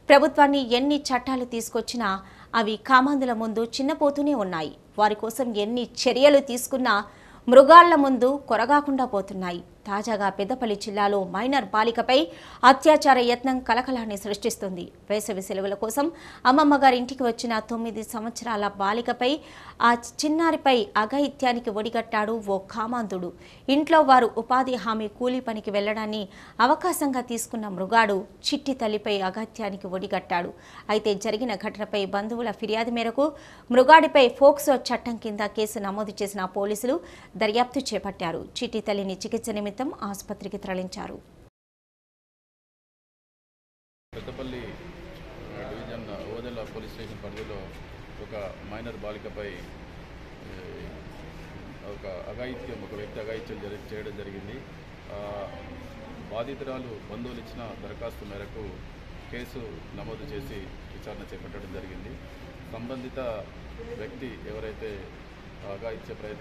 ప్రభుత్వాన్ని ఎన్ని చట్టాలు తీసుకొచ్చినా అవి కామాంధుల ముందు చిన్నపోతూనే ఉన్నాయి. వారి కోసం ఎన్ని చర్యలు తీసుకున్నా మృగాళ్ల ముందు కొరగాకుండా పోతున్నాయి. తాజాగా పెద్దపల్లి జిల్లాలో మైనర్ బాలికపై అత్యాచార యత్నం కలకలాన్ని సృష్టిస్తుంది. వేసవి సెలవుల కోసం అమ్మమ్మ గారి ఇంటికి వచ్చిన 9 సంవత్సరాల బాలికపై ఆ చిన్నారిపై అఘాయిత్యానికి ఒడిగట్టాడు ఓ కామాంధుడు. ఇంట్లో వారు ఉపాధి హామీ కూలీ పనికి వెళ్లడాన్ని అవకాశంగా తీసుకున్న మృగాడు చిట్టి తల్లిపై అఘాయిత్యానికి ఒడిగట్టాడు. అయితే జరిగిన ఘటనపై బంధువుల ఫిర్యాదు మేరకు మృగాడిపై ఫోక్సో చట్టం కింద కేసు నమోదు చేసిన పోలీసులు దర్యాప్తు చేపట్టారు. చిట్టి తల్లిని చికిత్స నిమిత్తం ఆసుపత్రికి తరలించారు. Peddapalli division Odela police station పరిధిలో ఒక మైనర్ బాలికపై ఒక వ్యక్తి అఘాయిత్యం చేయడం జరిగింది. బాధితురాలు బంధువులు ఇచ్చిన దరఖాస్తు మేరకు కేసు నమోదు చేసి విచారణ చేపట్టడం జరిగింది. సంబంధిత వ్యక్తి ఎవరైతే అఘాయిత్య ప్రయత్నం